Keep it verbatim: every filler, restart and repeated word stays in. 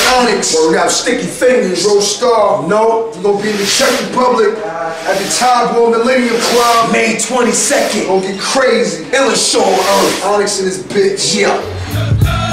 ONYX. We're gonna have sticky fingers. Roll Star. No, we're gonna be in the Czech Republic at the Tábor Millennium Club. May twenty-second. Gonna get crazy. Illest show on earth. ONYX and his bitch. Yeah.